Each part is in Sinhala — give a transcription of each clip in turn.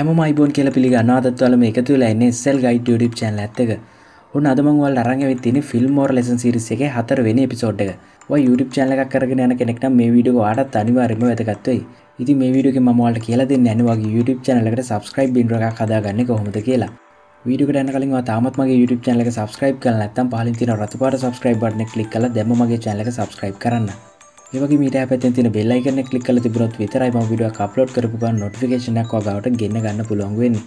හැමෝම අයිබෝන් කියලා පිළිගන්නවා. අදත් ඔයාලා මේ එකතු වෙලා ඉන්නේ SL Guide YouTube channel එකත් එක්ක. ඔන්න අද මම ඔයාලට අරන් ආවෙත් තියෙන්නේ Fillmore lesson series එකේ 4 වෙනි episode එක. ඔයා YouTube channel එකක් කරගෙන යන කෙනෙක් නම් මේ වීඩියෝ එක ඔයාලට අනිවාර්යයෙන්ම වැදගත් වෙයි. ඉතින් මේ වීඩියෝ එකෙන් මම ඔයාලට කියලා දෙන්නේ නැහැ වගේ YouTube channel එකට subscribe බින්දුව එකක් හදාගන්නේ කොහොමද කියලා. වීඩියෝ එකට යන්න කලින් ඔයා තාමත් මගේ YouTube channel එක subscribe කරලා නැත්නම් පහලින් තියෙන රතු පාට subscribe button එක click කරලා දැම්ම මගේ channel එක subscribe කරන්න. ඒ වගේ මීට පැත්තෙන් තියෙන bell icon එක click කරලා තිබුණොත් විතරයි මම වීඩියෝ එක upload කරපු ගමන් notification එකක් ඔයාලට ගෙන්න ගන්න පුළුවන් වෙන්නේ.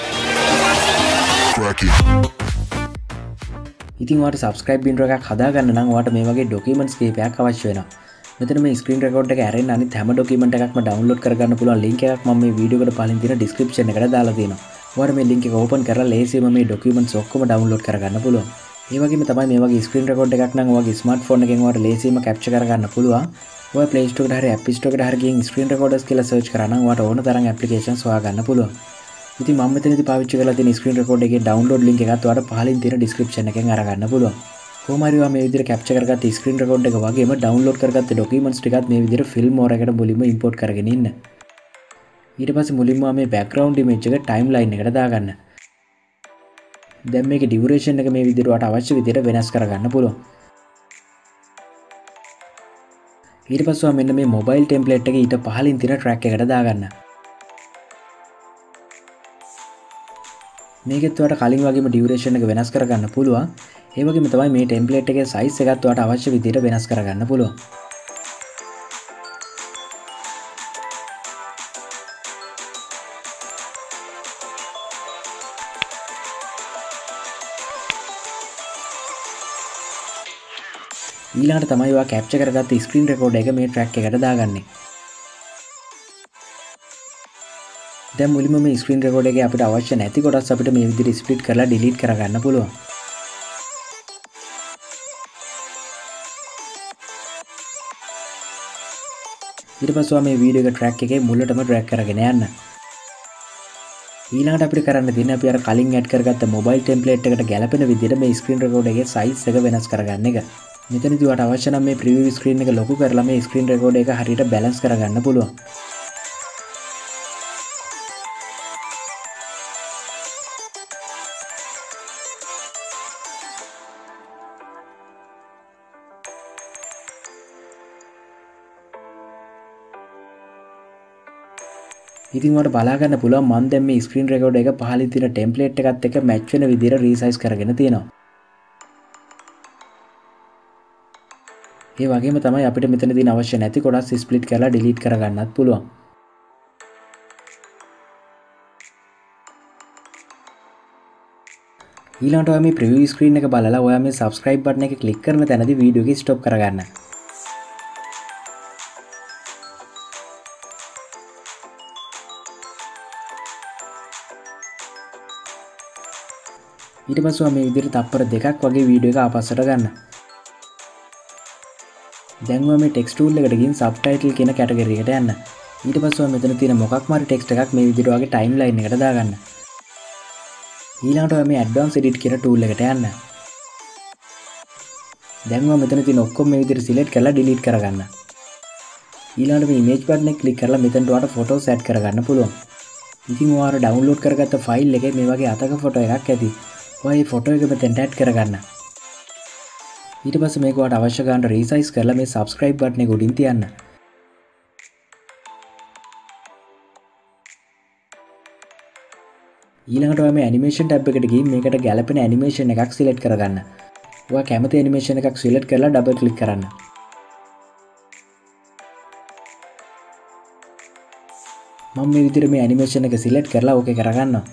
ඉතින් ඔයාලට subscribe බින්දුව එකක් හදාගන්න නම් ඔයාලට මේ වගේ documents කීපයක් අවශ්‍ය වෙනවා. මෙතන මේ screen record එක ඇරෙන්න අනිත් හැම document එකක්ම download කරගන්න පුළුවන් link එකක් මම මේ වීඩියෝ එකට පහලින් තියෙන description එකට දාලා තියෙනවා. ඔයාලට මේ link එක open කරලා ලේසියෙන්ම මේ documents ඔක්කොම download කරගන්න පුළුවන්. ඒ වගේම තමයි මේ වගේ screen record එකක් නම් ඔයාගේ smartphone එකෙන් ඔයාලට ලේසියෙන්ම capture කරගන්න පුළුවන්. ඔයා Play Store එකට හරි App Store එකට හරි ගිහින් screen recorders කියලා search කරා නම් ඔයාලට ඕන තරම් applications හොයාගන්න පුළුවන්. ඉතින් මම මෙතනදී පාවිච්චි කරලා තියෙන screen record එකේ download link එකත් ඔයාලට පහලින් තියෙන description එකෙන් අරගන්න පුළුවන්. කොහොම හරි ඔයා මේ විදිහට capture කරගත්ත screen record එක වගේම download කරගත්ත documents ටිකත් මේ විදිහට Fillmore එකට මුලින්ම import කරගෙන ඉන්න. ඊට පස්සේ මුලින්ම මේ background image එක timeline එකට දාගන්න. දැන් මේකේ duration එක මේ විදිහට ඔයාලට අවශ්‍ය විදිහට වෙනස් කරගන්න පුළුවන්. ඊට පස්සේ ඔයා මෙන්න මේ mobile template එක ඊට පහලින් තියෙන track එකට දාගන්න. මේකෙත් ඔයාලට කලින් වගේම duration එක වෙනස් කරගන්න පුළුවන්. ඒ වගේම තමයි මේ template එකේ size එකත් ඔයාලට අවශ්‍ය විදිහට වෙනස් කරගන්න පුළුවන්. ඊළඟට තමයි ඔයා capture කරගත්ත screen record එක මේ track එකට දාගන්නේ. දැන් මුලින්ම මේ screen record එකේ අපිට අවශ්‍ය නැති කොටස් අපිට මේ විදිහට split කරලා delete කරගන්න පුළුවන්. ඊට පස්සේ ඔයා මේ වීඩියෝ එක track එකේ මුලටම drag කරගෙන යන්න. ඊළඟට අපිට කරන්න තියෙන්නේ අපි අර කලින් add කරගත්ත mobile template එකට ගැලපෙන විදිහට මේ screen record එකේ size එක වෙනස් කරගන්න එක. මෙතනදී ඔයාලට අවශ්‍ය නම් මේ preview screen එක ලොකු කරලා මේ screen record එක හරියට balance කරගන්න පුළුවන්. ඉතින් ඔයාලට බලා ගන්න පුළුවන් මම දැන් මේ screen record එක පහලින් තියෙන template එකත් එක්ක match වෙන විදිහට resize කරගෙන තියෙනවා. ඒ වගේම තමයි අපිට මෙතනදී අවශ්‍ය නැති කොටස් split කරලා delete කරගන්නත් පුළුවන්. ඊළඟට ඔයා මේ preview screen එක බලලා ඔයා මේ subscribe button එක click කරන තැනදී වීඩියෝ එක stop කරගන්න. ඊට පස්සේ ඔයා මේ විදිහට තප්පර දෙකක් වගේ වීඩියෝ එක ආපස්සට ගන්න. දැන් ඔයා මේ text tool එකට ගිහින් subtitle කියන category එකට යන්න. ඊට පස්සේ ඔයා මෙතන තියෙන මොකක්ම හරි text එකක් මේ විදිහට ඔයාගේ timeline එකට දාගන්න. ඊළඟට ඔයා මේ advanced edit කියන tool එකට යන්න. දැන් ඔයා මෙතන තියෙන ඔක්කොම මේ විදිහට select කරලා delete කරගන්න. ඊළඟට මේ image button එක click කරලා මෙතනට ඔයාලට photos add කරගන්න පුළුවන්. ඉතින් ඔයාලා download කරගත්ත file එකේ මේ වගේ අතක photo එකක් ඇති. ඔයා මේ photo එක මෙතෙන්ට add කරගන්න. ඊට පස්සේ මේක ඔයාලට අවශ්‍ය ගන්න resize කරලා මේ subscribe button එක උඩින් තියන්න. ඊළඟට ඔයා මේ animation tab එකට ගිහින් මේකට ගැලපෙන animation එකක් select කරගන්න. ඔයා කැමති animation එකක් select කරලා double click කරන්න. මම මේ විදිහට මේ animation එක select කරලා okay කරගන්නවා.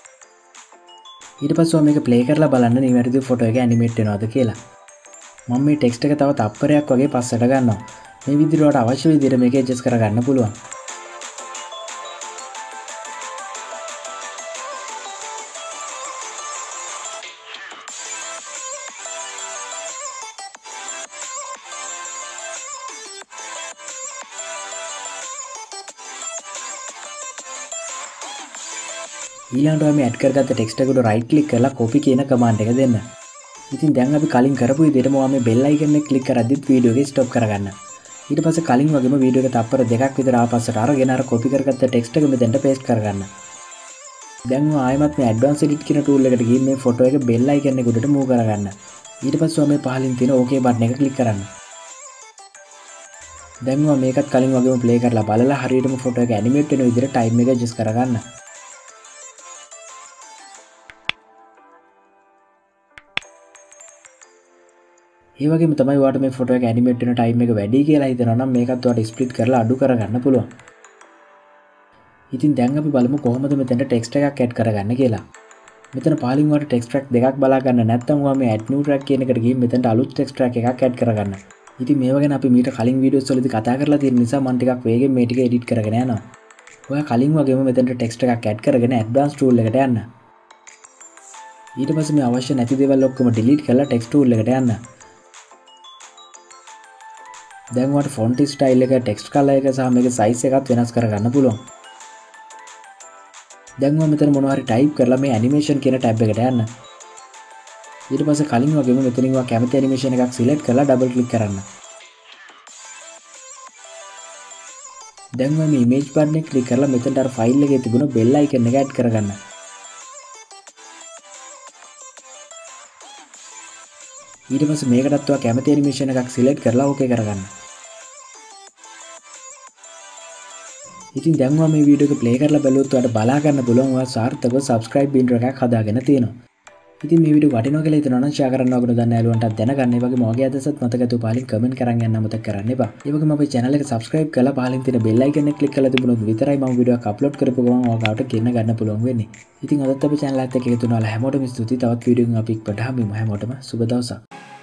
ඊට පස්සේ ඔයා මේක play කරලා බලන්න නිවැරදිව photo එක animate වෙනවද කියලා. මම මේ text එක තව තප්පරයක් වගේ පස්සට ගන්නවා. මේ විදිහට ඔයාලට අවශ්‍ය විදිහට මේක adjust කරගන්න පුළුවන්. ඊළඟට ඔයා මේ add කරගත්ත text එකට right click කරලා copy කියන command එක දෙන්න. ඉතින් දැන් අපි කලින් කරපු විදිහටම ඔයා මේ bell icon එක click කරද්දිත් වීඩියෝ එක stop කරගන්න. ඊට පස්සේ කලින් වගේම වීඩියෝ එක තප්පර දෙකක් විතර ආපස්සට අරගෙන අර copy කරගත්ත text එක මෙතෙන්ට paste කරගන්න. දැන් ඔයා ආයෙමත් මේ ඇඩ්වාන්ස් එඩිට් කියන ටූල් එකට ගිහින් මේ ෆොටෝ එක බෙල් අයිකන් එක උඩට මූව් කරගන්න. ඊට පස්සේ ඔයා මේ පහලින් තියෙන ඕකේ බටන් එක ක්ලික් කරන්න. දැන් ඔයා මේකත් කලින් වගේම ප්ලේ කරලා බලලා හරියටම ෆොටෝ එක ඇනිමේට් වෙන විදිහට ටයිම් එක ඇඩ්ජස්ට් කරගන්න. ඒ වගේම තමයි ඔයාට මේ ෆොටෝ එක ඇනිමේට් වෙන ටයිම් එක වැඩි කියලා හිතනවා නම් මේකත් ඔයාට ස්ප්ලිට් කරලා අඩු කරගන්න පුළුවන්. ඉතින් දැන් අපි බලමු කොහොමද මෙතනට ටෙක්ස්ට් එකක් ඇඩ් කරගන්න කියලා. මෙතන පහලින් ඔයාට ටෙක්ස්ට් ට්‍රැක් දෙකක් බලා ගන්න නැත්නම් ඔයා මේ ඇඩ් නිව් ට්‍රැක් කියන එකට ගිහින් මෙතනට අලුත් ටෙක්ස්ට් ට්‍රැක් එකක් ඇඩ් කරගන්න. ඉතින් මේව ගැන අපි මීට කලින් වීඩියෝස් වලදී කතා කරලා තියෙන නිසා මම ටිකක් වේගෙන් මේ ටික එඩිට් කරගෙන යනවා. ඔයා කලින් වගේම මෙතනට ටෙක්ස්ට් එකක් ඇඩ් කරගෙන ඇඩ්වාන්ස් ටූල් එකට යන්න. ඊට පස්සේ මේ අවශ්‍ය නැති දේවල් ඔක්කොම ඩිලීට් කරලා ටෙක්ස්ට් ටූල් එකට යන්න. දැන් ඔයාට ෆොන්ට් ස්ටයිල් එක, ටෙක්ස්ට් කලර් එක සහ මේකේ සයිස් එකත් වෙනස් කරගන්න පුළුවන්. දැන් ඔයා මෙතන මොනවා හරි ටයිප් කරලා මේ ඇනිමේෂන් කියන ටැබ් එකට යන්න. ඊට පස්සේ කලින් වගේම මෙතනින් ඔයා කැමති ඇනිමේෂන් එකක් සිලෙක්ට් කරලා ඩබල් ක්ලික් කරන්න. දැන් ඔයා මේ ඉමේජ් බටන් එක ක්ලික් කරලා මෙතනට අර ෆයිල් එකේ තිබුණ බෙල් අයිකන් එක ඇඩ් කරගන්න. ඊට පස්සේ මේකටත් ඔයා කැමති ඇනිමේෂන් එකක් සිලෙක්ට් කරලා ඕකේ කරගන්න. ඉතින් දැන් ඔයා මේ වීඩියෝ එක ප්ලේ කරලා බැලුවොත් ඔයාට බලා ගන්න පුළුවන් ඔයා සාර්ථකව සබ්ස්ක්‍රයිබ් බින්ඩර් එකක් හදාගෙන තියෙනවා. ඉතින් මේ වීඩියෝ වටිනවා කියලා හිතනවා නම් ෂෙයා කරන්න ඕගොල්ලෝ දන්න යාළුවන්ටත් දැනගන්න. ඒ වගේම ඔයගේ අදහසත් මතකතු පහලින් කමෙන්ට් කරන් යන්න අමතක කරන්න එපා. ඒ වගේම අපේ channel එක subscribe කරලා පහලින් තියෙන bell icon එක click කරලා තිබුණොත් විතරයි මම වීඩියෝ එකක් upload කරපු ගමන් ඔයාලට ගෙන්න ගන්න පුළුවන් වෙන්නේ. ඉතින් අදත් අපේ channel එකත් එක්ක එකතු වෙනවා. හැමෝටම ස්තුතියි. තවත් වීඩියෝ එකකින් අපි ඉක්පට හමුවෙමු. හැමෝටම සුබ දවසක්.